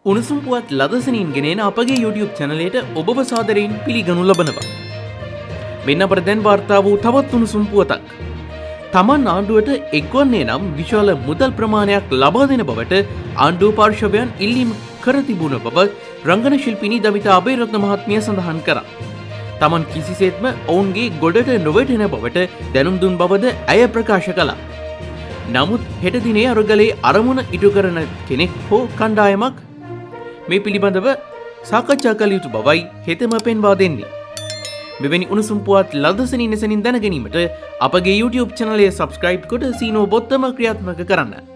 උණුසුම් පුවත් ලදසනින් ගෙනෙන අපගේ YouTube චැනලයට ඔබව සාදරයෙන් පිළිගනු ලබනවා. මෙන්න අපට දැන් වාර්තා වූ තවත් උණුසුම් පුවතක්. තමන් ආණ්ඩුවට එක්වන්නේ නම් විශාල මුදල් ප්‍රමාණයක් ලබා දෙන බවට ආණ්ඩුව පාර්ශවයන් ඉල්ලීම් කර තිබුණ බව රංගන ශිල්පිනී දමිතා අබේරත්න මහත්මිය සඳහන් කරා. තමන් කිසිසේත්ම ඔවුන්ගේ ගොඩට නොවැටෙන බවට දැනුම් දුන් බවද ඇය ප්‍රකාශ කළා. නමුත් හෙට දිනේ අරගලේ අරමුණ ඉටු කරන කෙනෙක් හෝ කණ්ඩායමක් මේ පිළිබඳව සාකච්ඡා කළ යුතු බවයි හෙතෙම පෙන්වා දෙන්නේ. මෙවැනි උණුසුම් පුවත් ලදසනින් දැන ගැනීමට අපගේ YouTube චැනලය සබ්ස්ක්‍රයිබ් කොට සීනෝ බොත්තම ක්‍රියාත්මක කරන්න.